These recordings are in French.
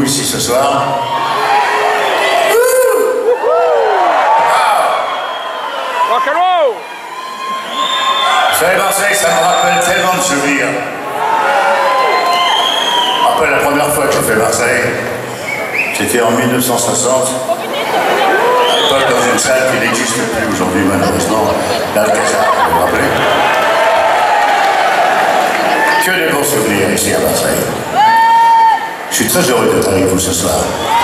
vous ici ce soir. Rock'n'roll! Vous savez, Marseille, ça me rappelle tellement de souvenirs. Je me rappelle la première fois que j'ai fait Marseille. C'était en 1960. À l'époque, dans une salle qui n'existe plus aujourd'hui, malheureusement, l'Alcazar, vous vous rappelez? Que des bons souvenirs ici à Marseille. Je suis très heureux d'être avec vous ce soir.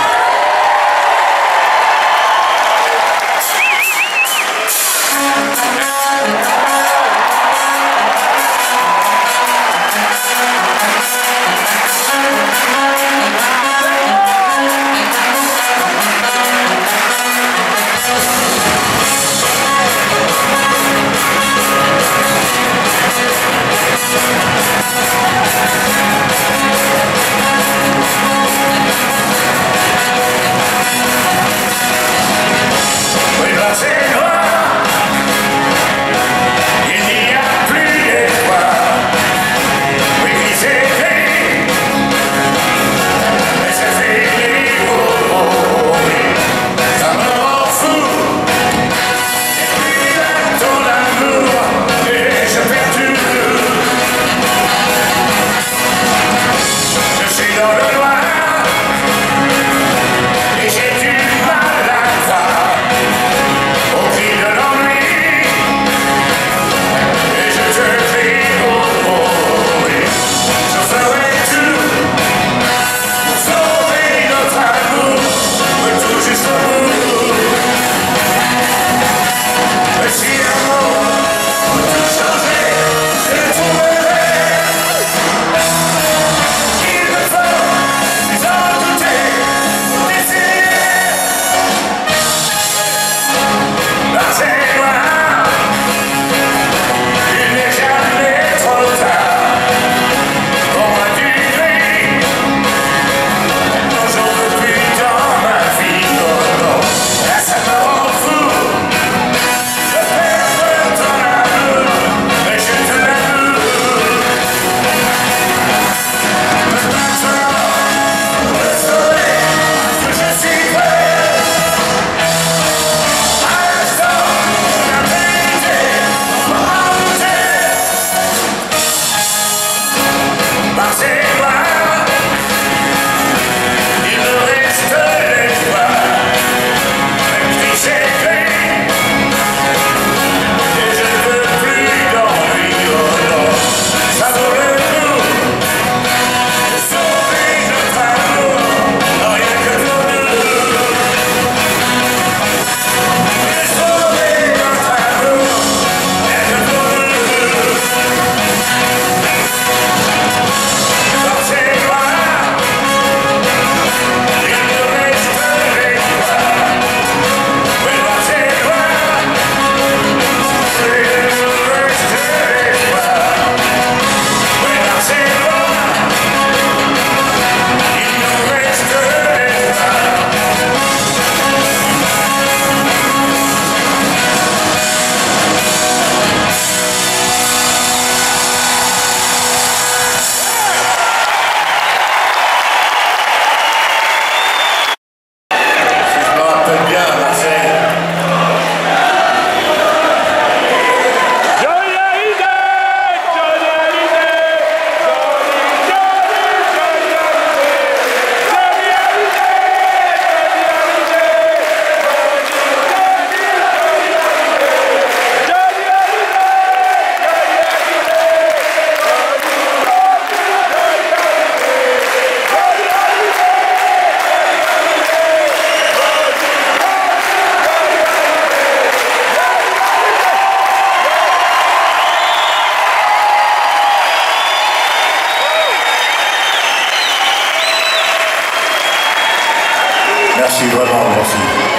Merci, vraiment, merci.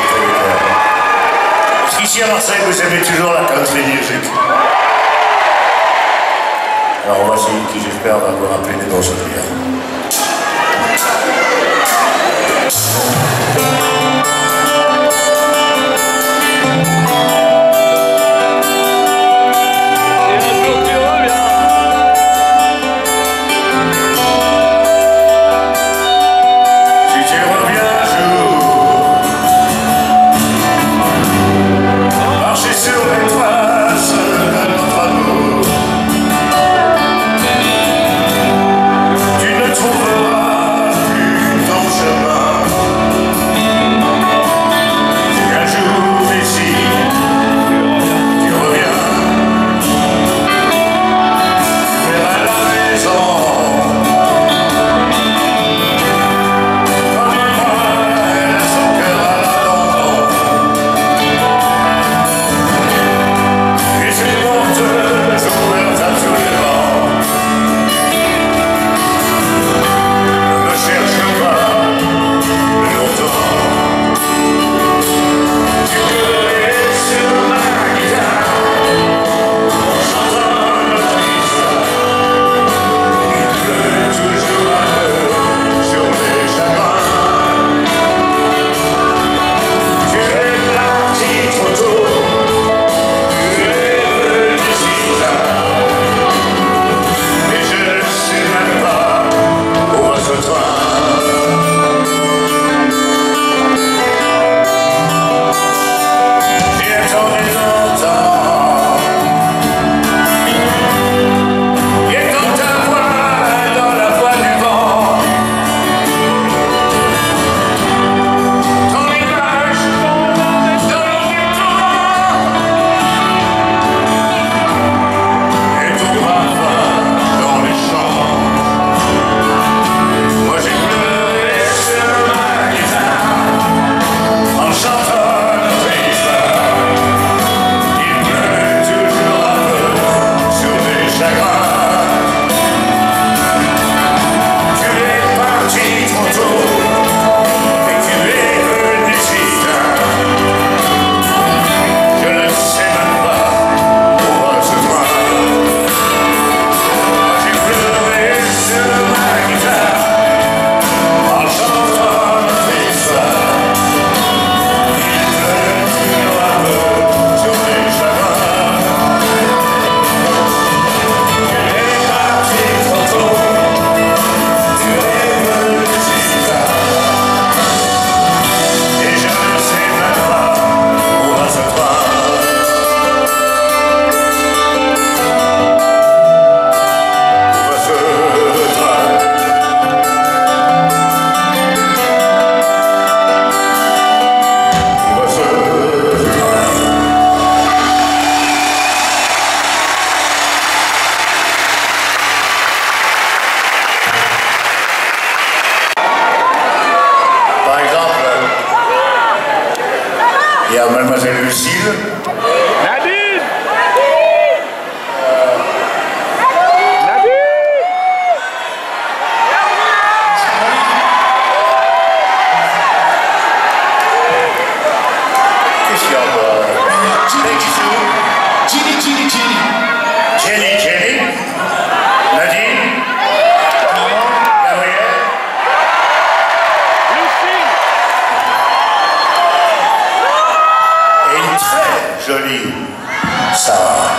Est-ce qu'ici à Marseille, vous aimez toujours la country music? Alors voici qui, j'espère, va vous rappeler des bons souvenirs. jolie Sarah.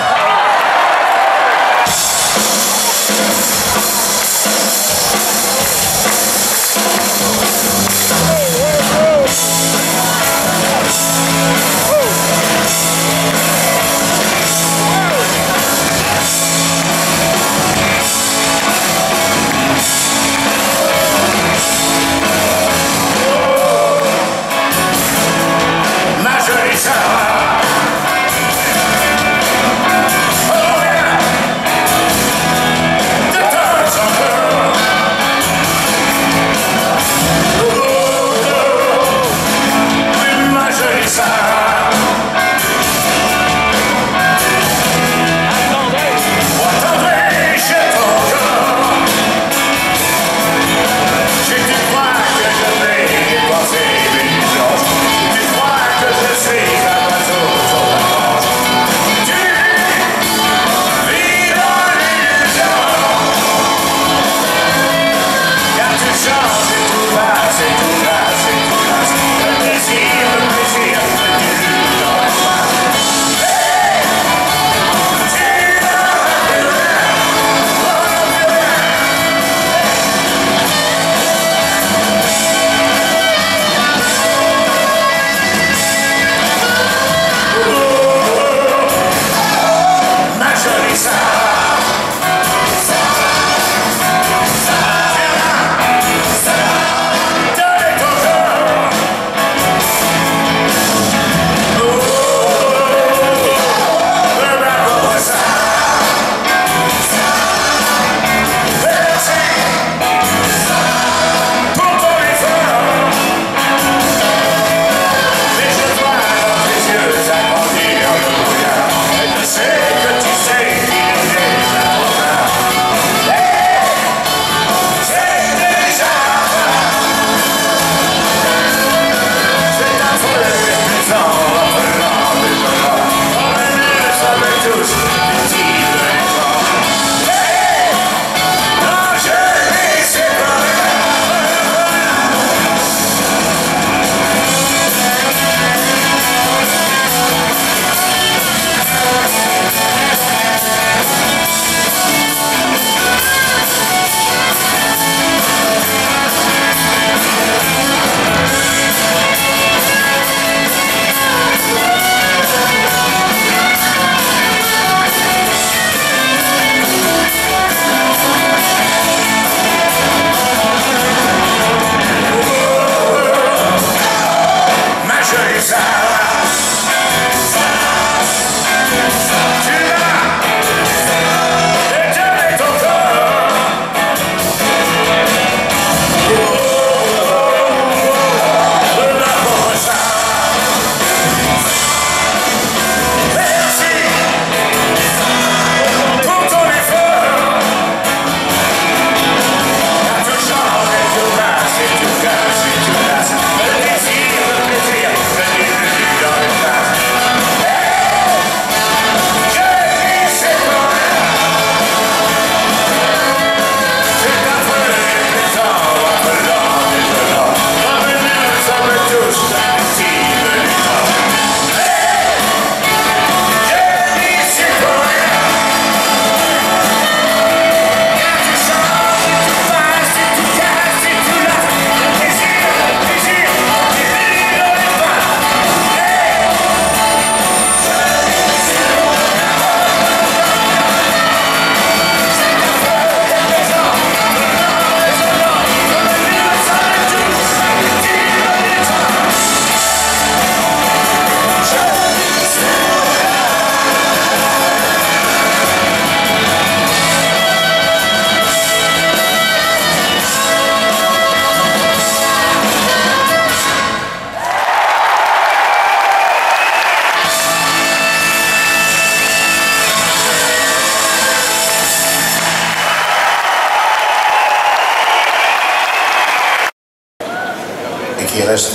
qui reste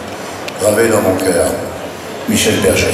gravé dans mon cœur. Michel Berger.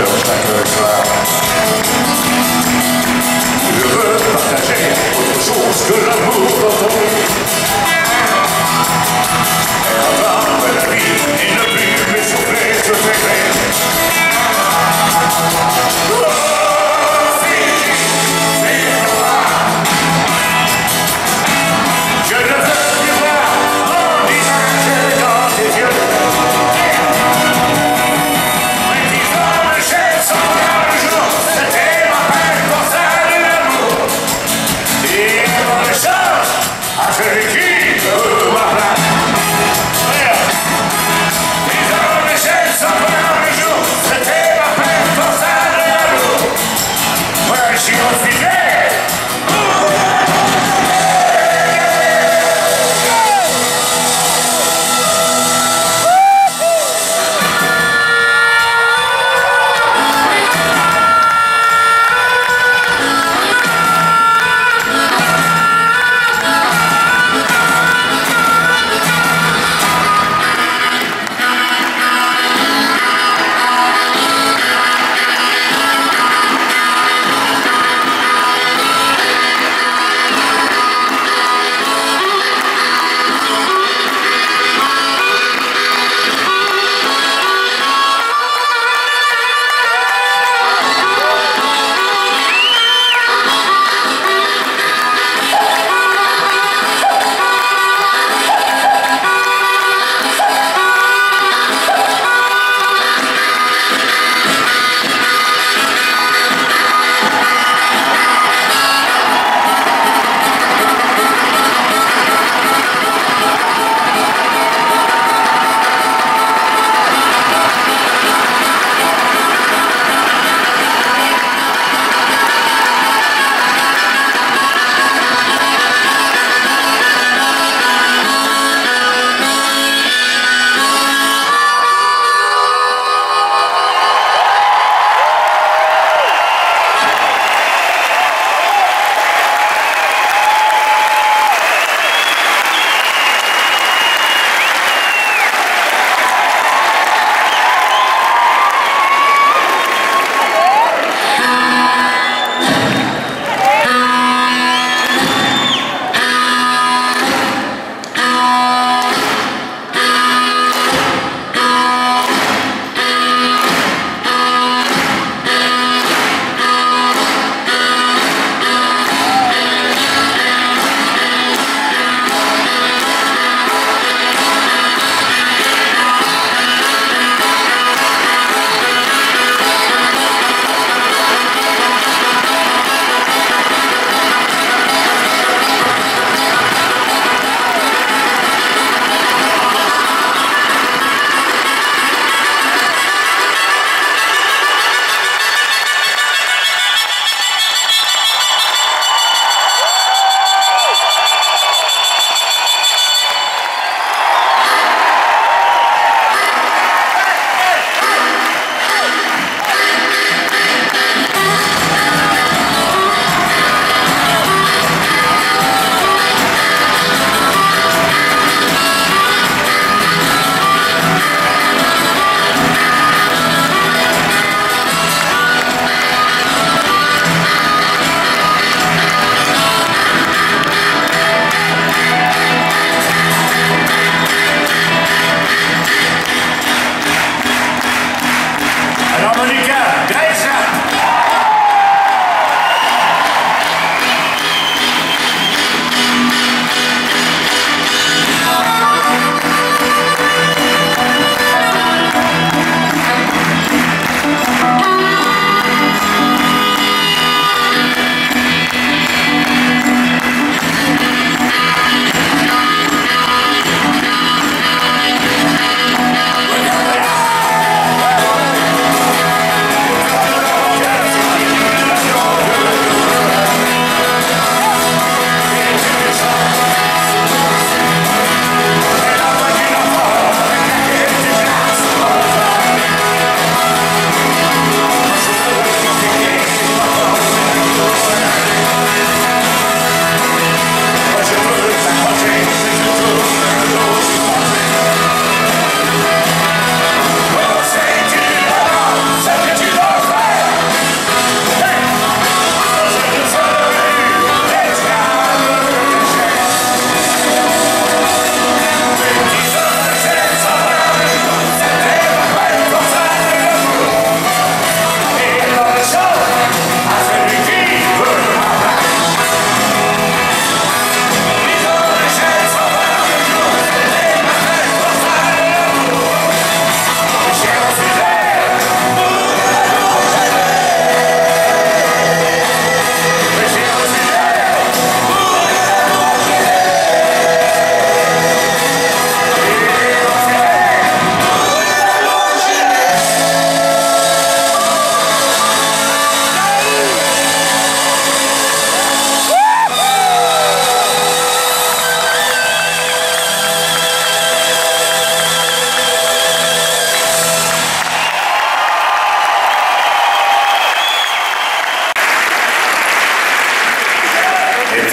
bonheur chaque soir. Je veux partager autre chose que l'amour d'aujourd'hui. Et entendre la vie et ne plus m'essouffler ce secret. Je ne veux plus voir mon visage dans tes yeux. Mais qui font le chef sans un jour.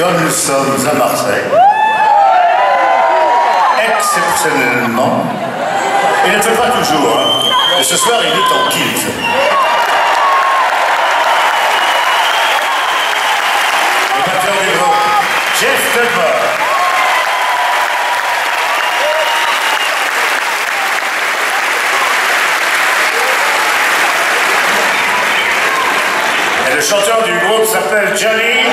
comme nous sommes à Marseille, exceptionnellement, il ne le fait pas toujours, hein. Et ce soir, il est en kilt. Le batteur du groupe, Jeff Cutler. Et le chanteur du groupe s'appelle Johnny.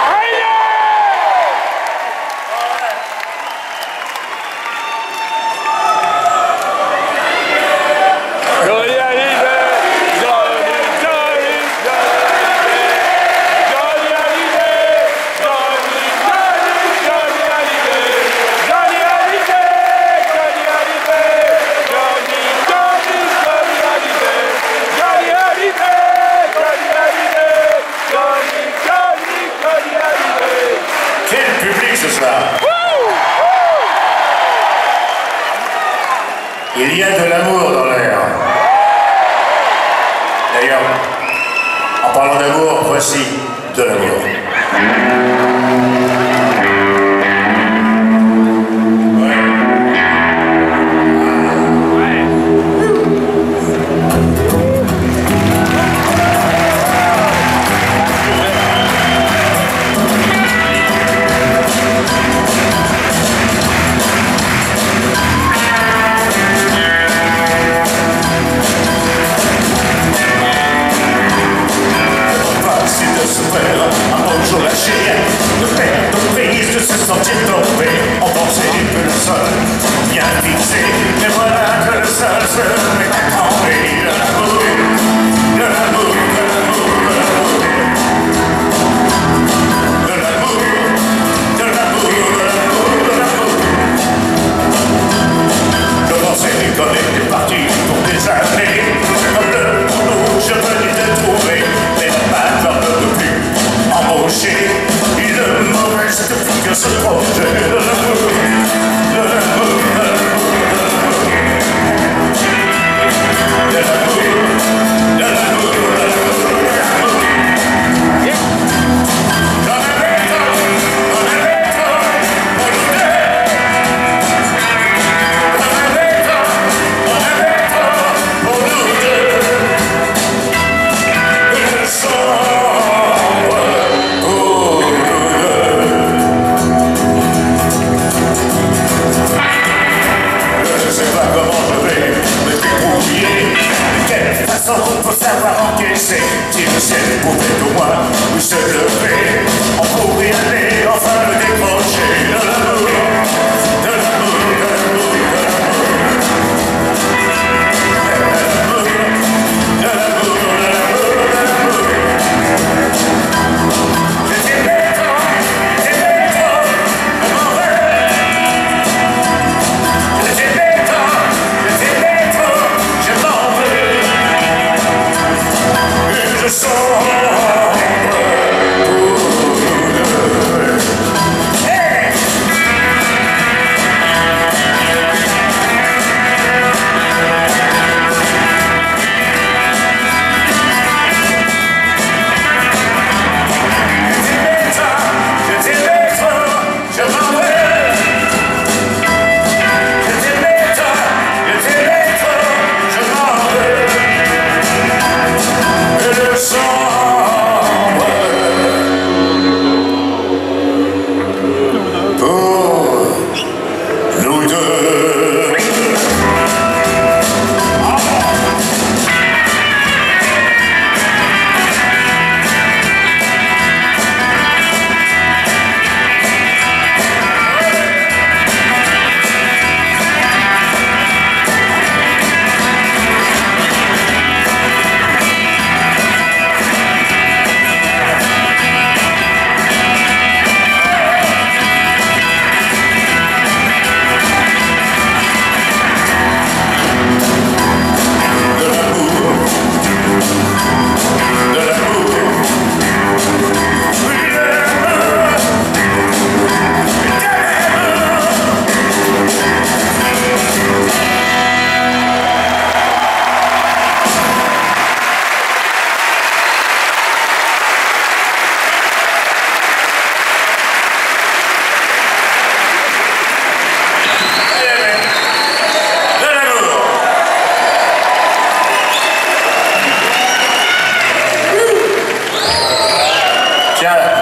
Ce soir. Il y a de l'amour dans l'air. D'ailleurs, en parlant d'amour, voici de l'amour. Un bonjour la chérie.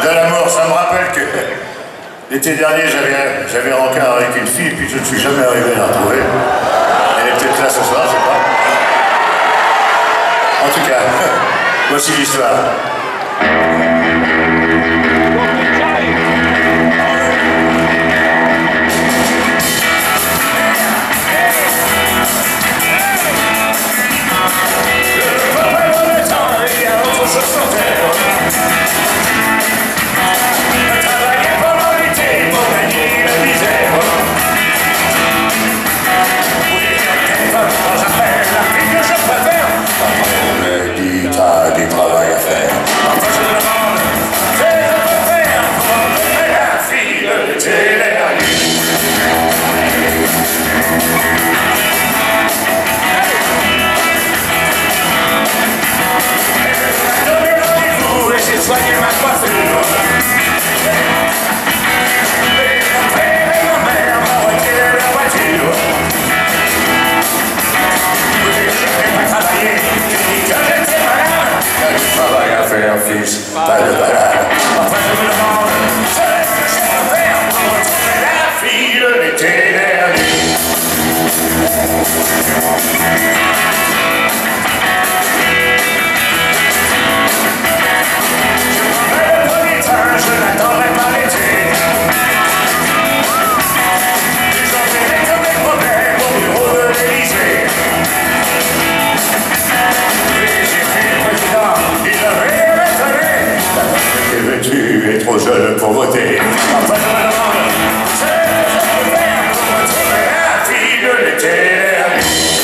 de l'amour, ça me rappelle que l'été dernier, j'avais un rencard avec une fille, puis je ne suis jamais arrivé à la retrouver. Elle est peut-être là ce soir, je sais pas. En tout cas, voici l'histoire. Du travail à faire. Soigner ma coiffure. Ma mère m'a retiré la voiture. Oui, je n'ai pas travaillé, j'ai dit que j'étais malade. Du travail à faire, fils, pas de balade. Enfin, je me demande, ce que je peux faire pour retrouver la fille de l'été dernier. Je n'attendrai pas l'été. J'enverrai tous mes problèmes au bureau de l'Élysée. Et j'ai fait le président, il devrait m'étonner. Que veux-tu, es trop jeune pour voter. Enfin, je me demande, ce que je peux faire pour retrouver la fille de l'été dernier.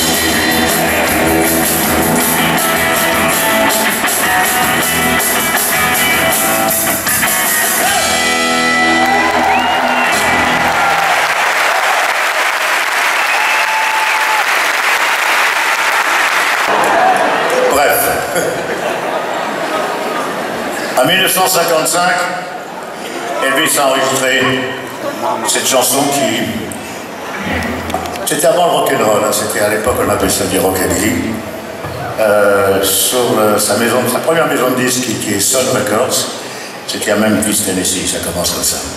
Bref. En 1955, Elvis a enregistré cette chanson qui... C'était avant le rock'n'roll, hein. C'était à l'époque, on appelait ça du rockabilly. Sur sa première maison de disques qui est Sun Records. C'était à Memphis, Tennessee, ça commence comme ça.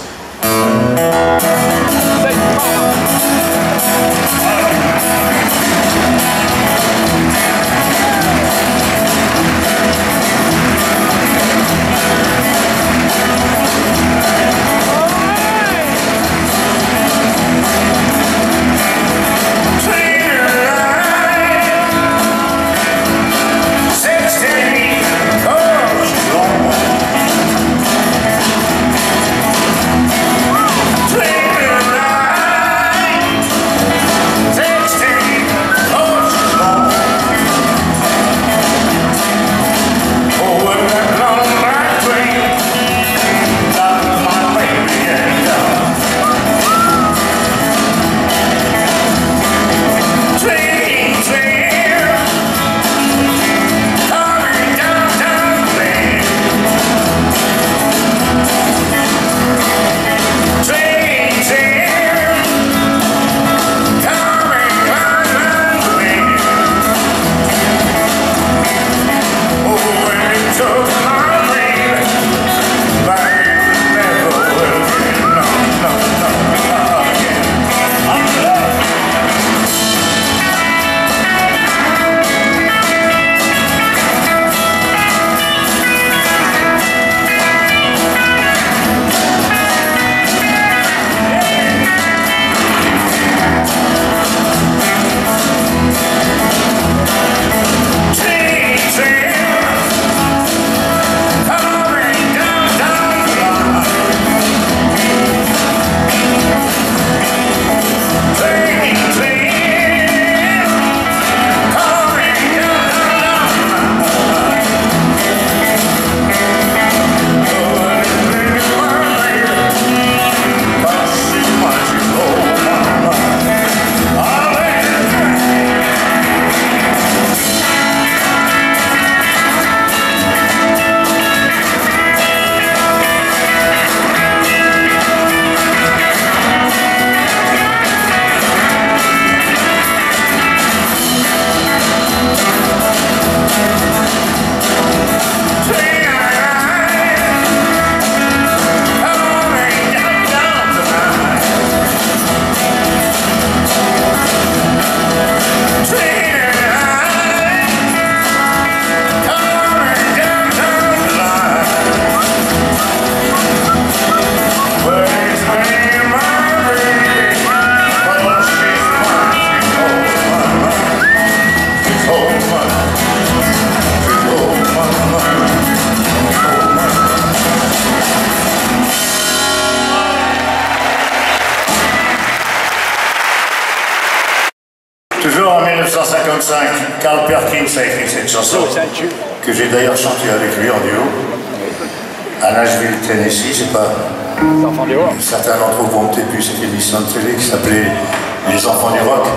Carl Perkins a écrit cette chanson, que j'ai d'ailleurs chantée avec lui en duo, à Nashville, Tennessee. C'est pas... Certains d'entre vous ont peut-être vu cette émission de télé qui s'appelait Les Enfants du Rock.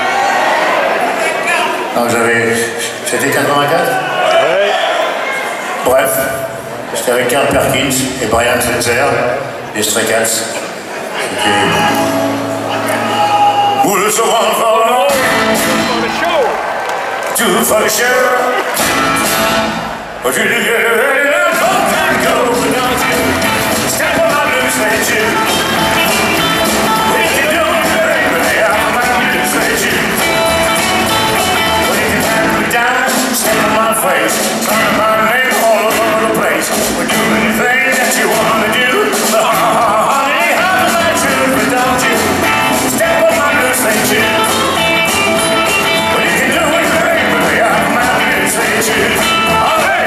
Donc c'était 84 ? Oui. Bref, j'étais avec Carl Perkins et Brian Setzer, les Stray Cats. C'était... Who does the one follow? For the show. Two for the show. But you didn't get ready to go, don't you? Step on my blue suede shoe. What you doing, baby? I'm my blue suede shoe. Well, you can pat me down, step on my face, sign my name all over the place. We'll do anything that you want to do. Honey, how does that shoot, but don't you? Step on my blue suede shoe. Well, you can do it, baby. I'm my blue suede shoe. All right.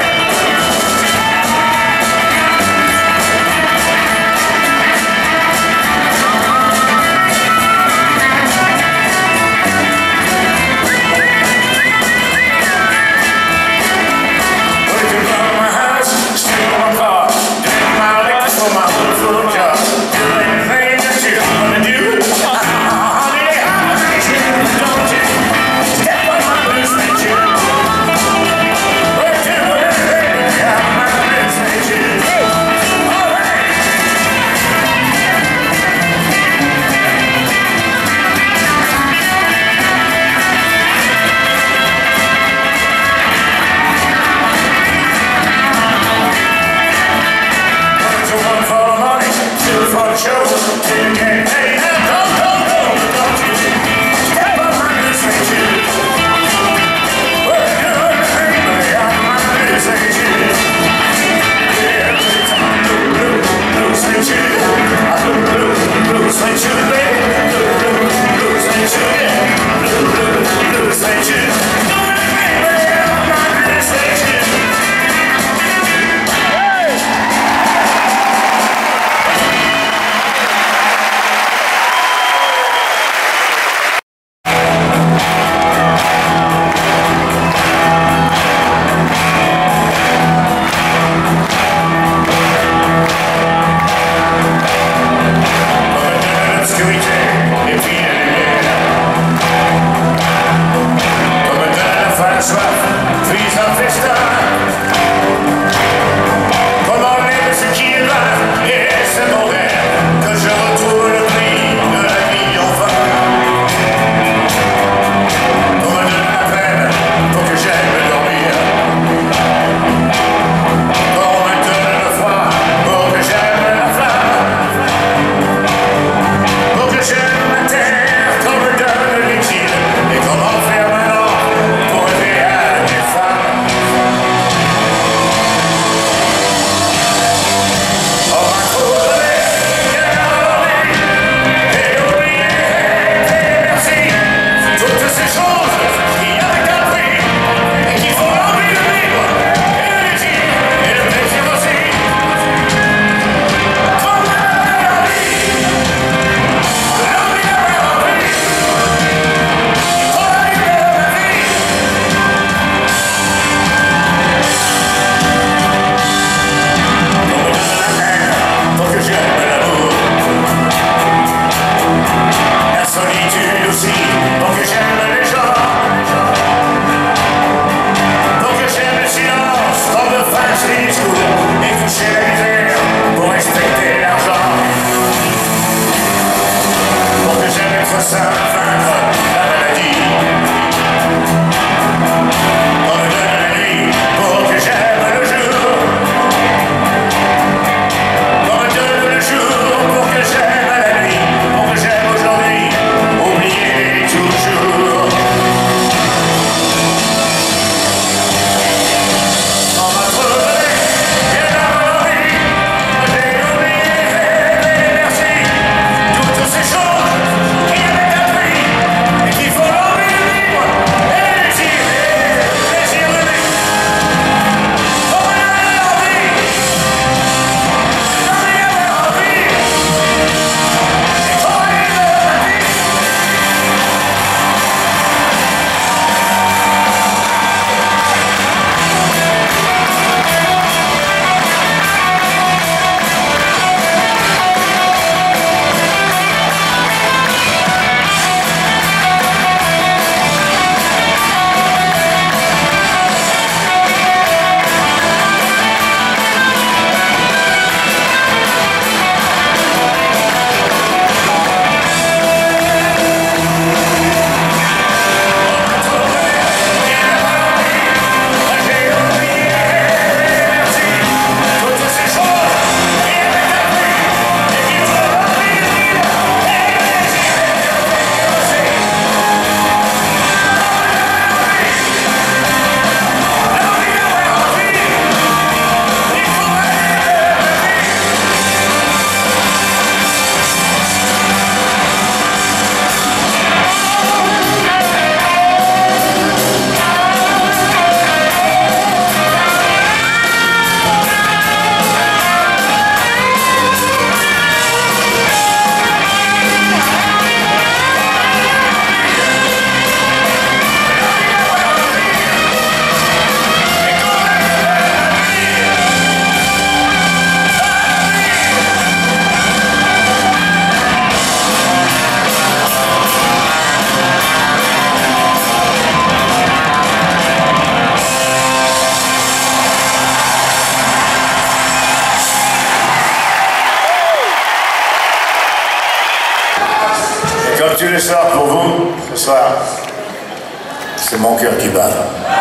tous les soirs pour vous, ce soir, c'est mon cœur qui bat.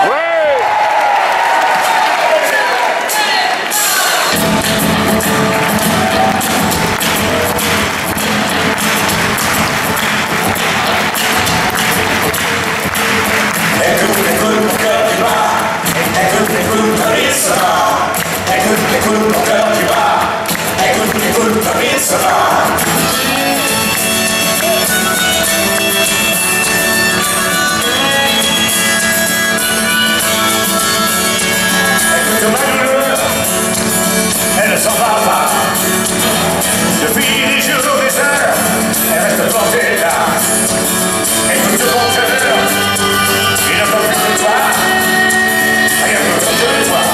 Écoute mon cœur qui bat. Écoute comme il se bat. Écoute mon cœur qui bat. Écoute comme il se bat. Écoute ma douleur, elle ne s'en va pas. Depuis des jours, des heures, elle reste plantée là. Écoute mon cœur, il ne peut plus que toi. Rien d'autre que toi.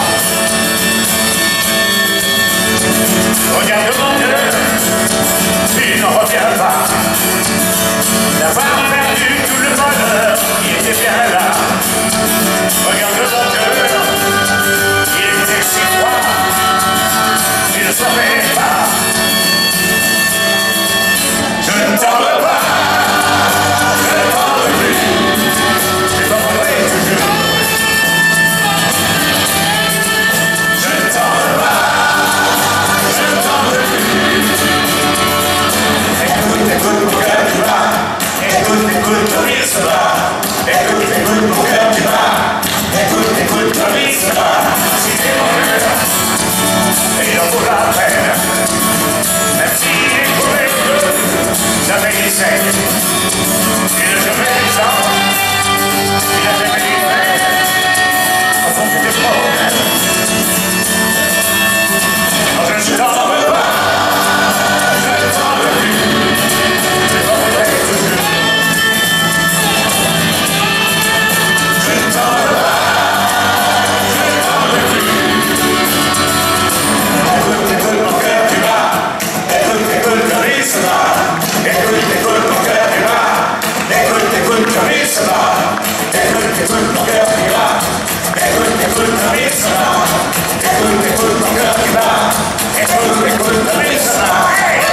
Regarde mon cœur, il n'en revient pas. D'avoir perdu tout le bonheur qui était bien là. Regarde mon cœur, il était si froid, il ne savait pas. Je ne t'en veux pas, je ne t'en veux plus, je t'en voudrais toujours. Je ne t'en veux pas, je ne t'en veux plus. Écoute mon cœur qui bat, écoute comme il se bat. Écoute mon cœur qui bat, écoute comme il se bat. Si t'es mon cœur, il en vaut la peine. Même s'il est trouvé bleu, jamais il sait. Il n'a jamais les gens, il n'a jamais les frères. Au fond, c'est des problèmes. Non, je ne t'en veux pas, je ne t'en veux plus. Je t'en voudrais toujours. Je ne t'en veux pas, je ne t'en veux plus. Écoute mon cœur qui bat. Écoute comme il se bat. Écoute mon cœur qui bat. Écoute comme il se bat. Écoute mon cœur qui bat. Écoute comme il se bat. Écoute mon cœur qui bat. Écoute comme il se bat.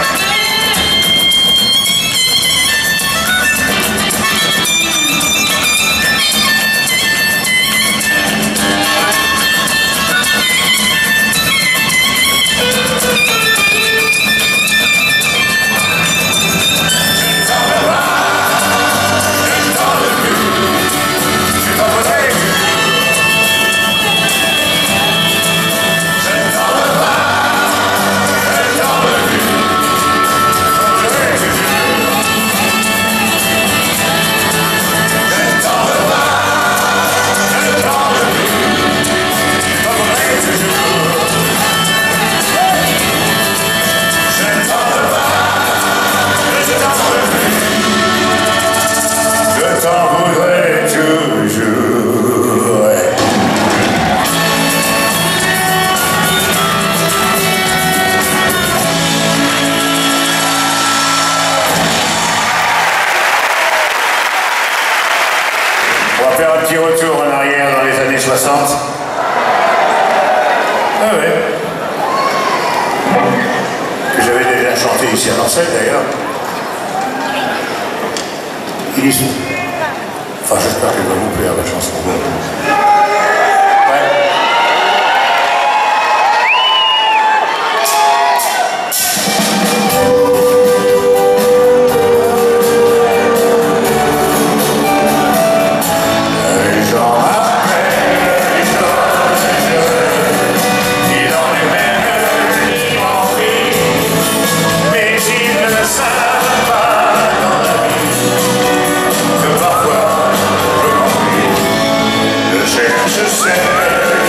On va faire un petit retour en arrière dans les années 60. Ah ouais. Que j'avais déjà chanté ici à Marseille d'ailleurs. Enfin, j'espère qu'elle va vous plaire la chanson. Ouais. Je sais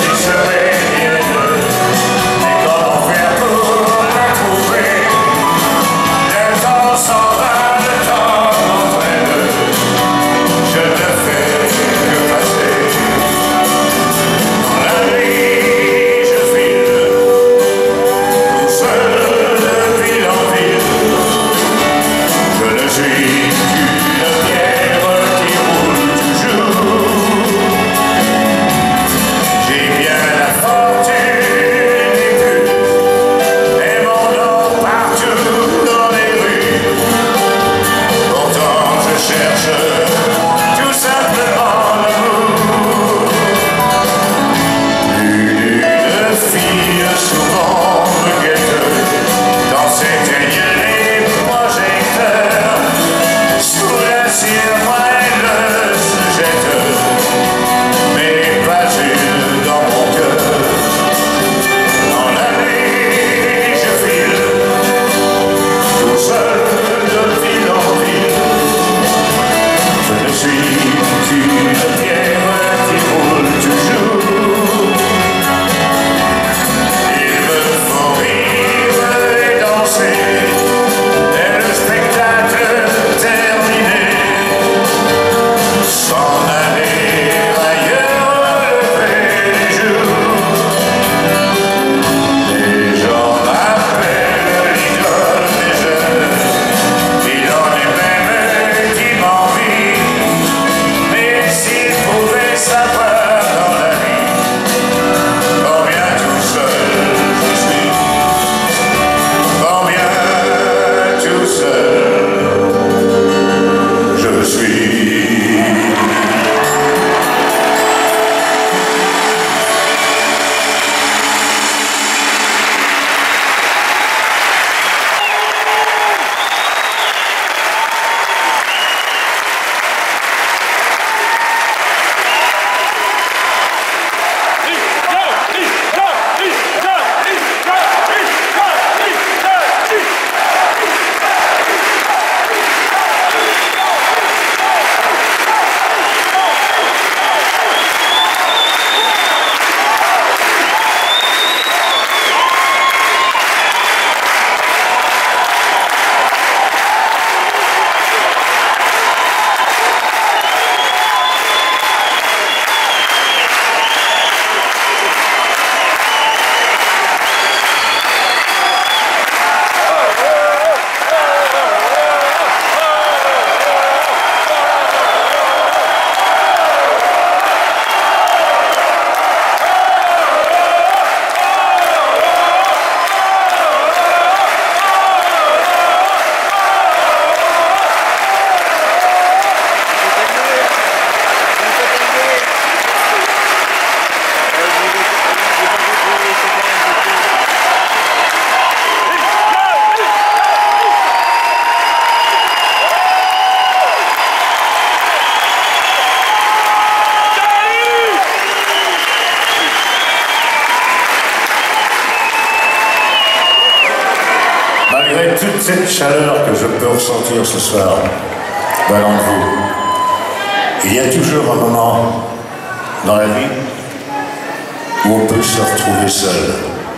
Malgré toute cette chaleur que je peux ressentir ce soir, venant de vous, il y a toujours un moment dans la vie où on peut se retrouver seul.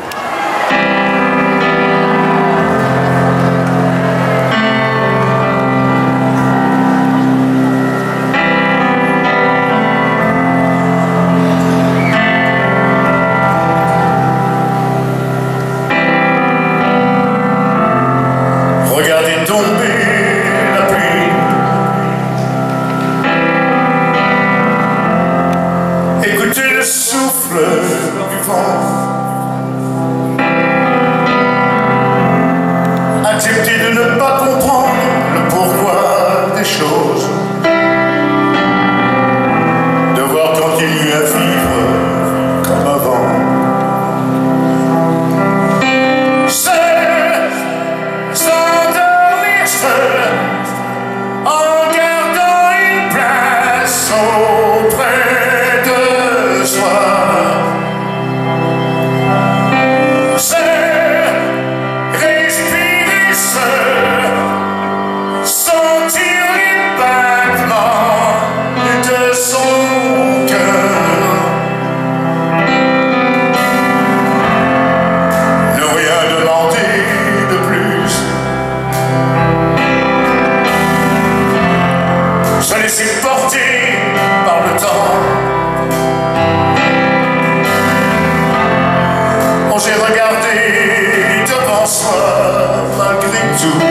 Regardez tomber la pluie, écoutez le souffle du vent, acceptez de ne pas comprendre le pourquoi des choses, devoir continuer à vivre comme avant. En gardant une place auprès de soi, c'est respirer seul, sentir les battements de son cœur, ne rien demander de plus. Se laisser porter par le temps. Oser regarder devant soi malgré tout.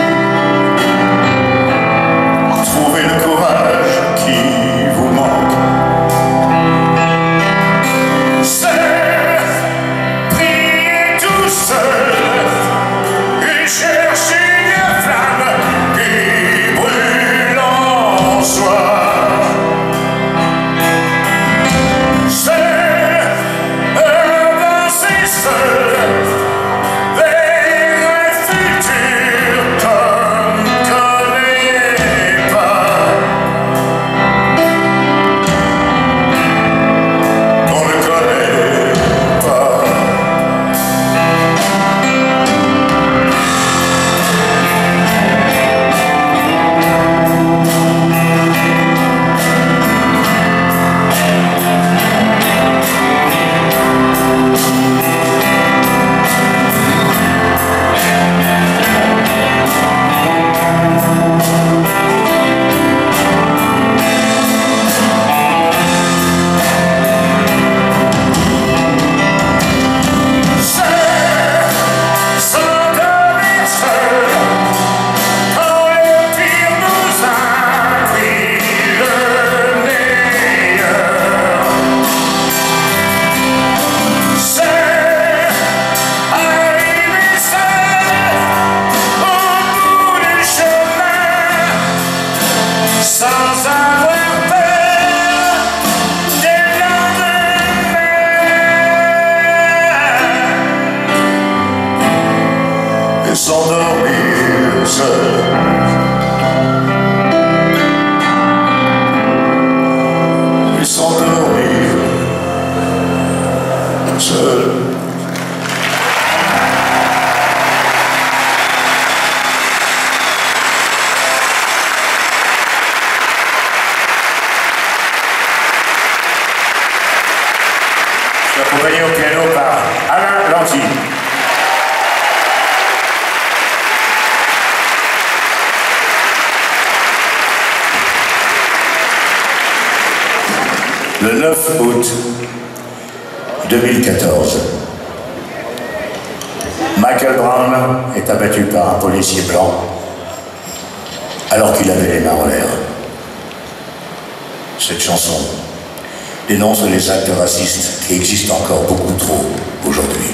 Trouver le courage qui vous manque. C'est prier tout seul et chercher une flamme qui brûle en soi. S'endormir seul. Et s'endormir seul. Je suis accompagné au piano par Alain Lanty. Le 9 août 2014, Michael Brown est abattu par un policier blanc alors qu'il avait les mains en l'air. Cette chanson dénonce les actes racistes qui existent encore beaucoup trop aujourd'hui.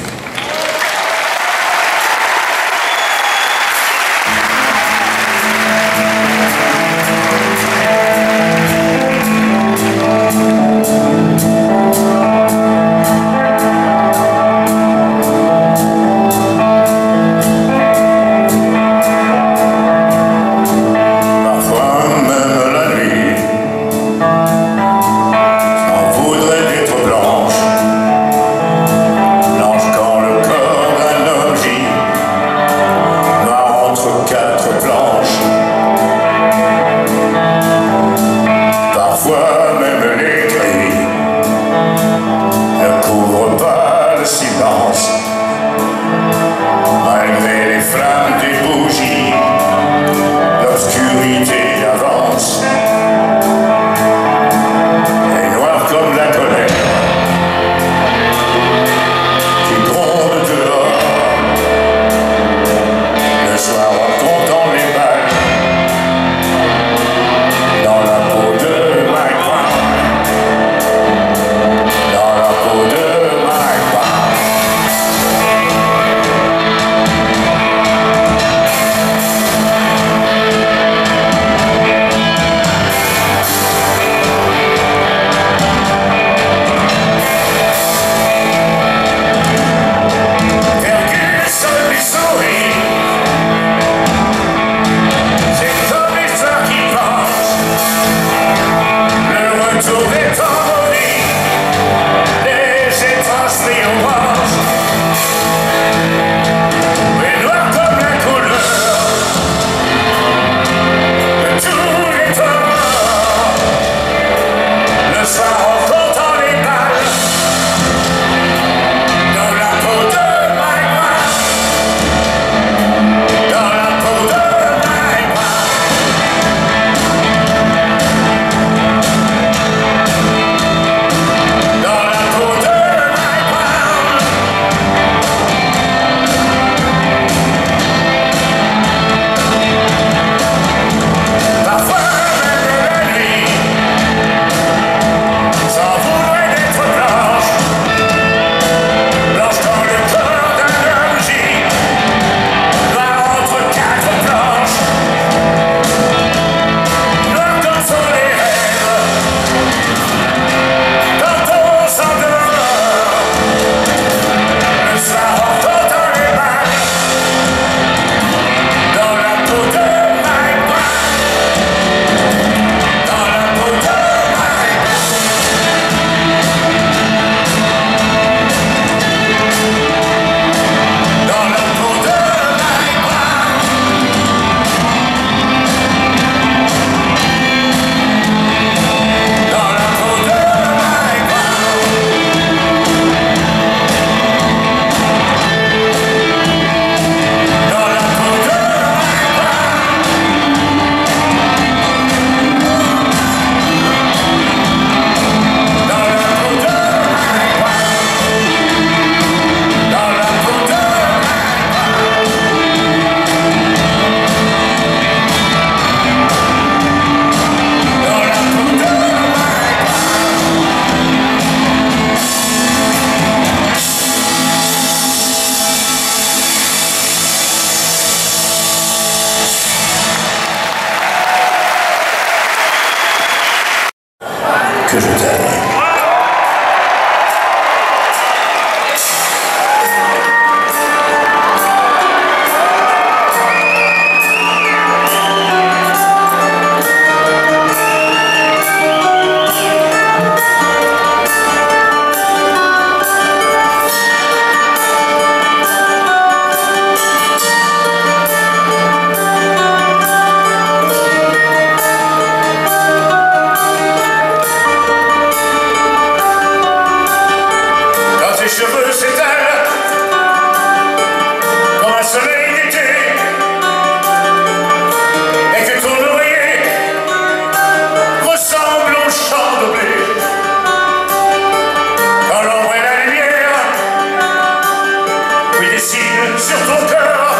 sur ton cœur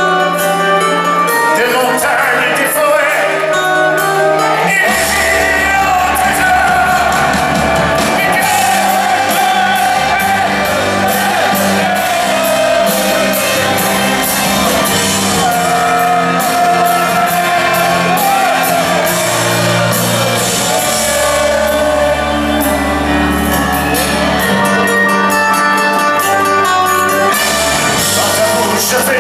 des montagnes et des forêts et des îles au trésor. Dans ta bouche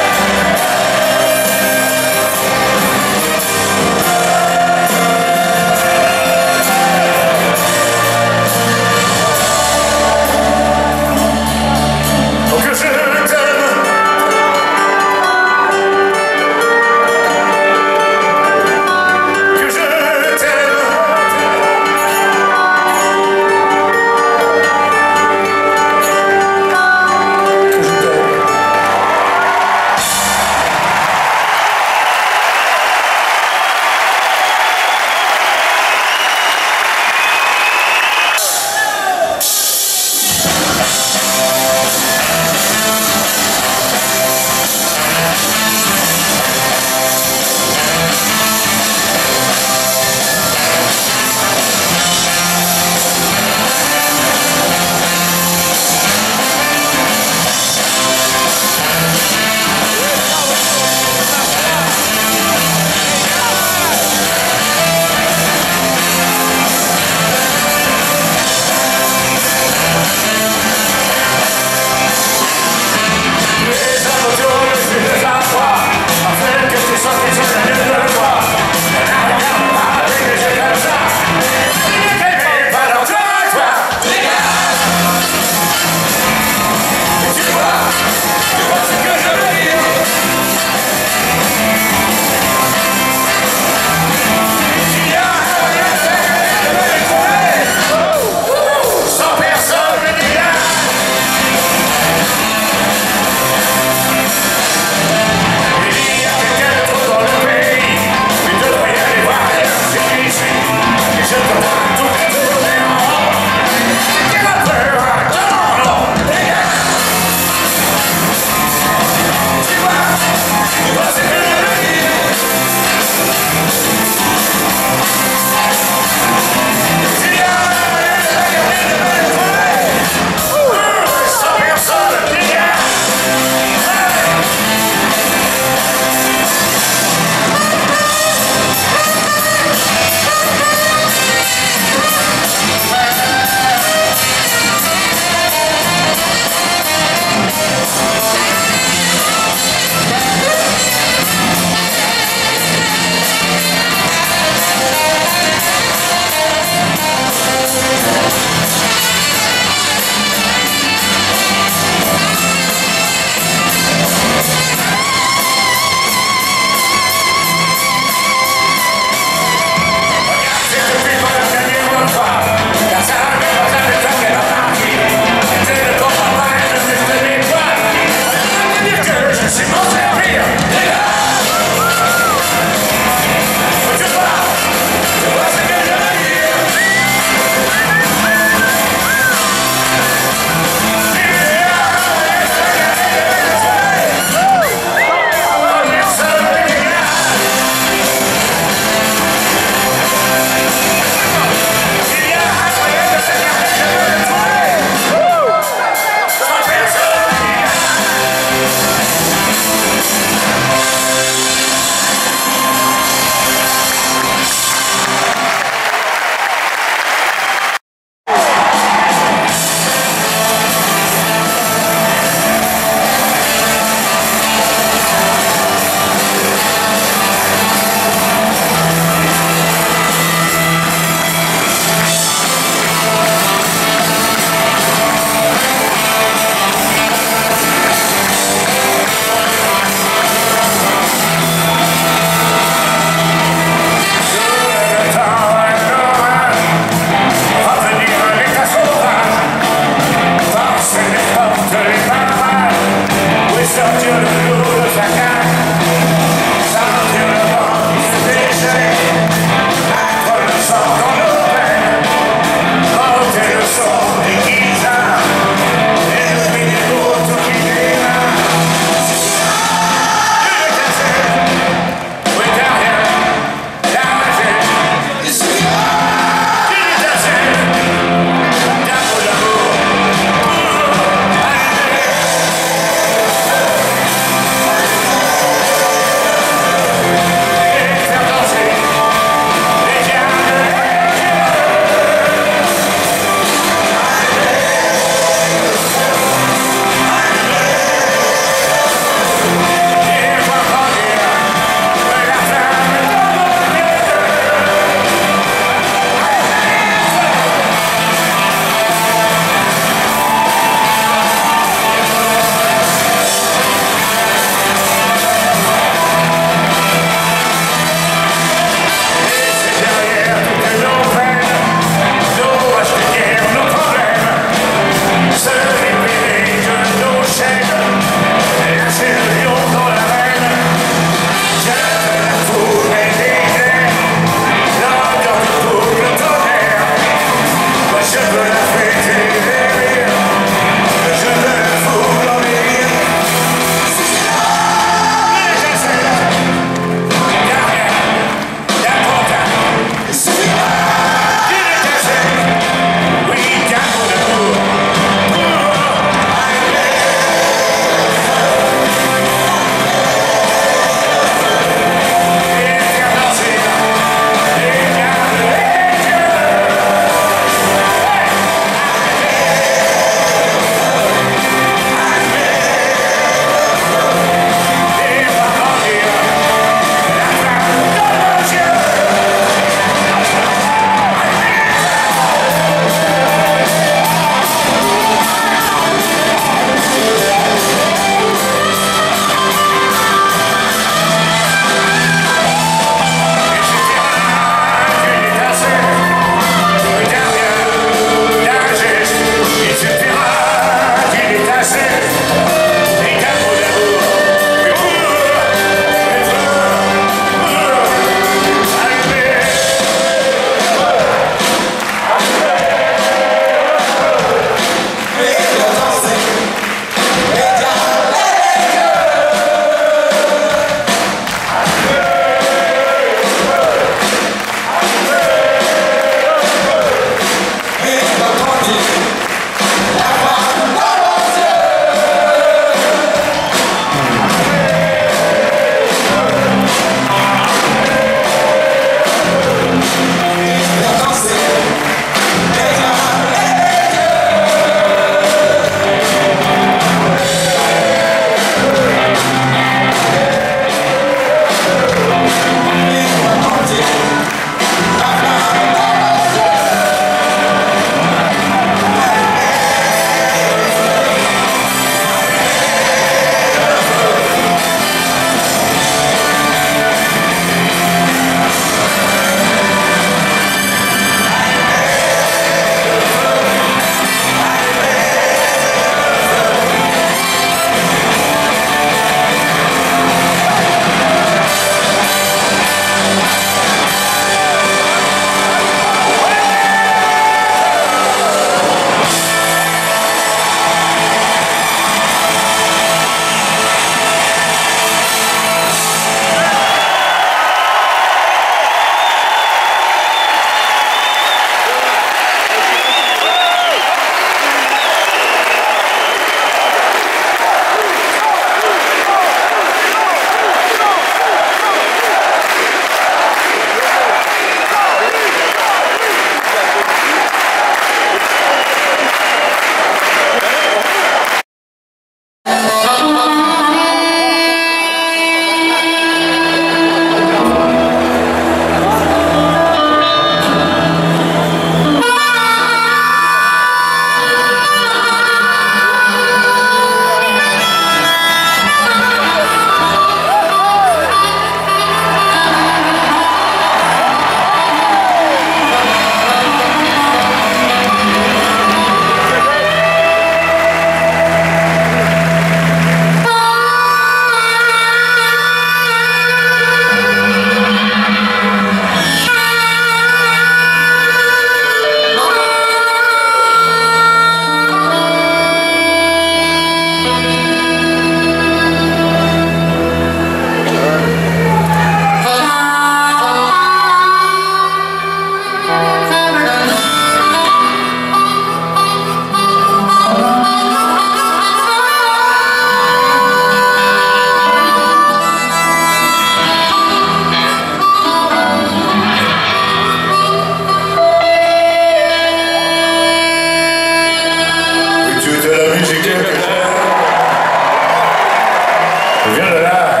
Je viens de là,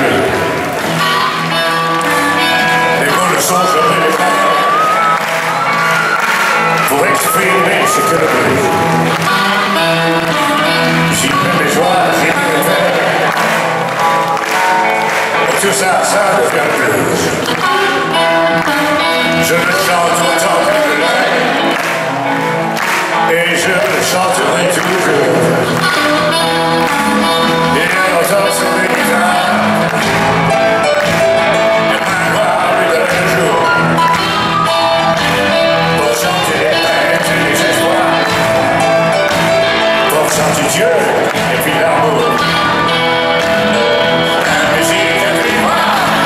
les mots ne sont jamais les mêmes pour exprimer ce que le blues. J'y mets mes joies, j'y mets mes peines, et tout ça, ça devient le blues. Je le chante autant que je l'aime, et je le chanterai toujours. Et autant sur les guitares, et ma voix lui donne le jour, pour chanter les peines et les espoirs, pour chanter Dieu et puis l'amour. La musique a du moi.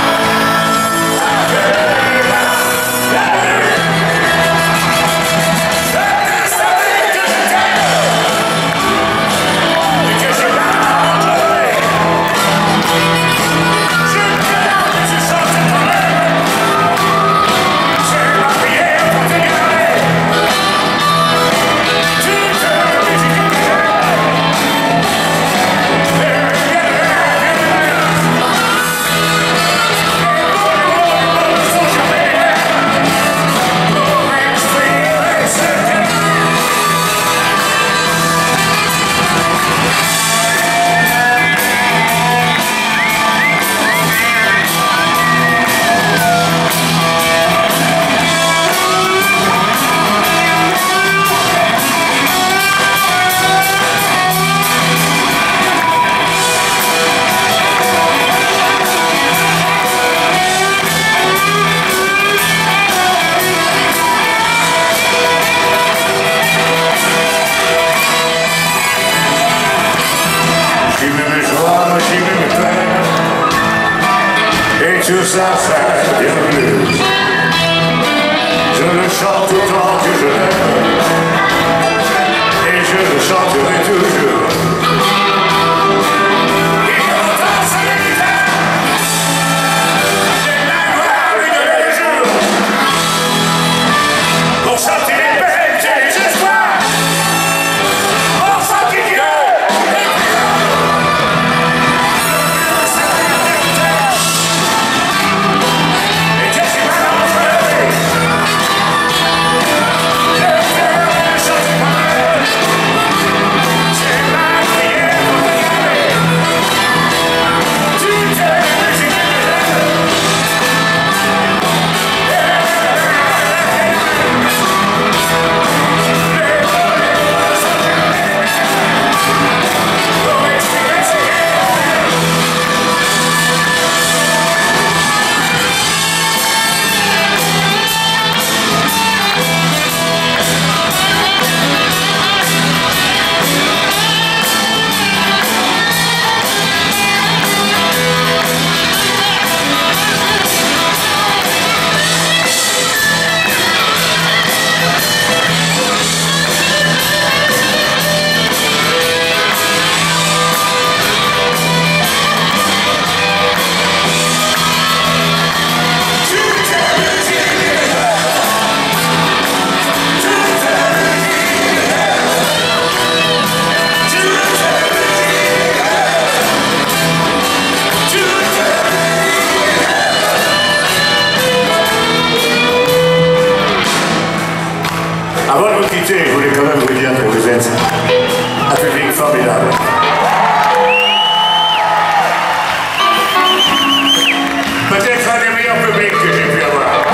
Tout ça, ça devient le blues. Je le chante autant que je l'aime, et je le chanterai toujours. Et autant sur les guitares, et ma voix lui donne le jour, pour chanter les peines et les espoirs, pour chanter Dieu. Avant de vous quitter, je voulais quand même vous dire que vous êtes un public formidable. Peut-être un des meilleurs publics que j'ai pu avoir.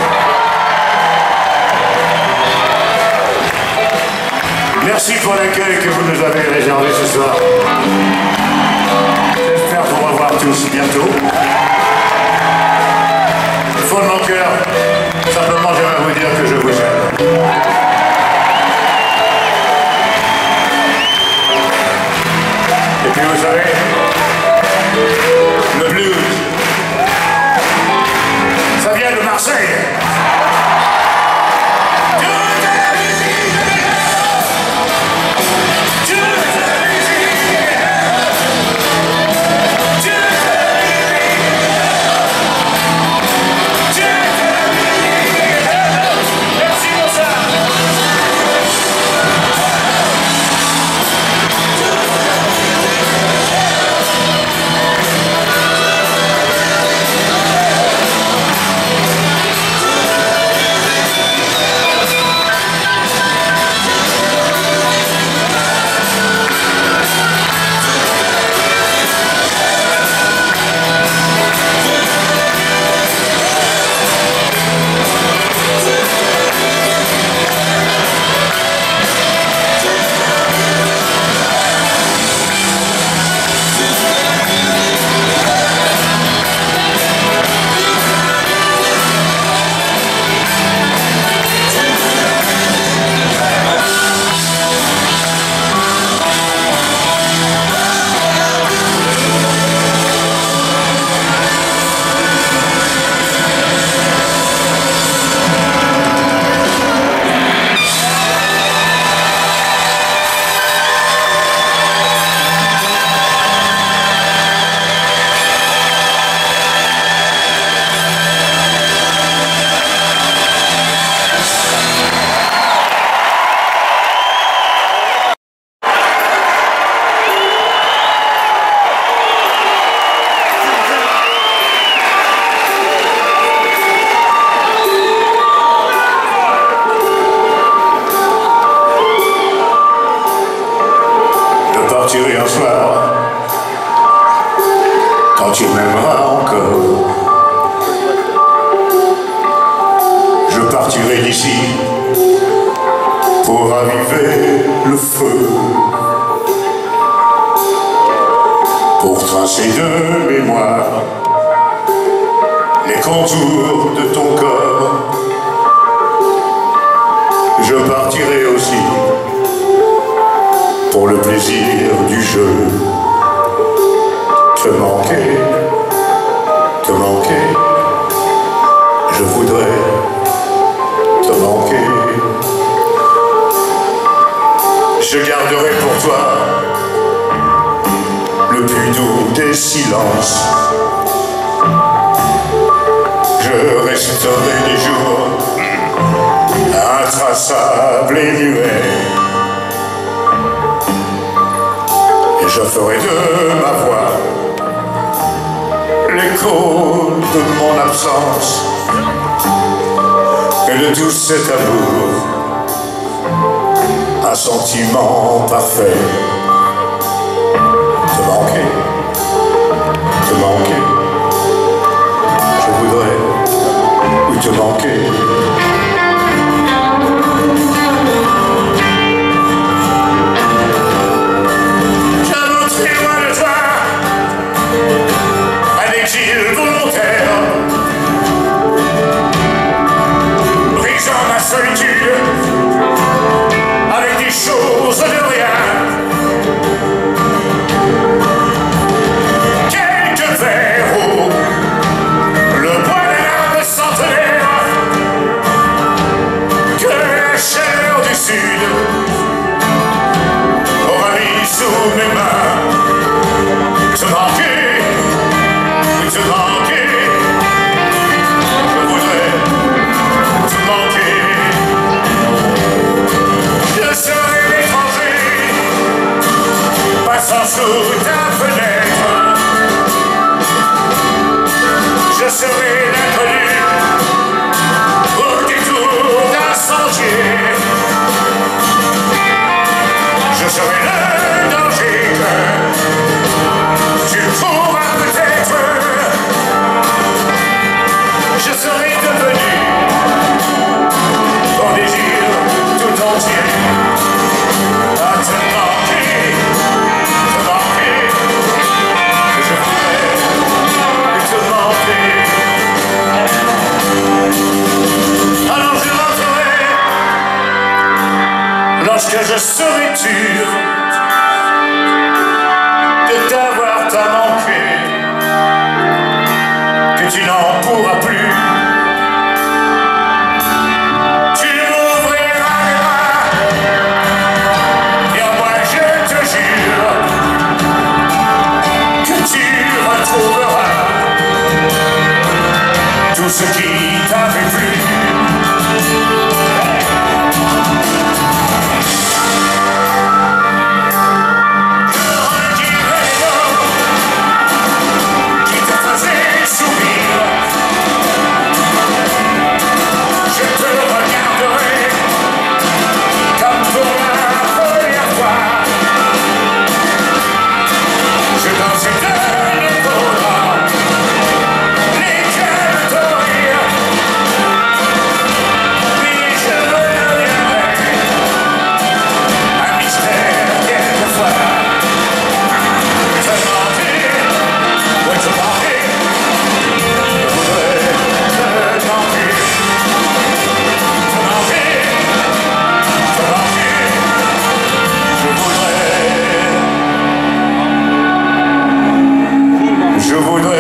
Merci pour l'accueil que vous nous avez réservé ce soir. J'espère vous revoir tous bientôt. Au fond de mon cœur, simplement j'aimerais vous dire que je vous aime. Et puis vous savez, le blues, ça vient de Marseille. quand tu m'aimeras encore. Je partirai d'ici pour raviver le feu, pour tracer de mémoire les contours de ton corps. Je partirai aussi pour le plaisir du jeu. Te manquer, je voudrais te manquer. Je garderai pour toi le plus doux des silences. Je resterai des jours intraçables et muets, et je ferai de ma voix l'écho de mon absence et de tout cet amour, un sentiment parfait. Te manquer, je voudrais te manquer. Avec des choses de rien, quelques verres haut, le bois d'un arbre centenaire, que la chaleur du sud aura mis sous mes mains. Te manquer, te manquer, je voudrais te manquer. Je serai l'étranger passant sous ta fenêtre. Je serai l'inconnu au détour d'un sentier. Je serai le danger que tu pourras peut-être. Je serai devenu ton désir tout entier. À te manquer, je voudrais te manquer. Alors je rentrerai lorsque je serai sûr de t'avoir tant manqué que tu n'en pourras plus. Tout ce qui t'avait plu. Je redirai les mots qui te faisaient sourire. Je te regarderai comme pour la première fois. Je danserai de l'épaule. Je voudrais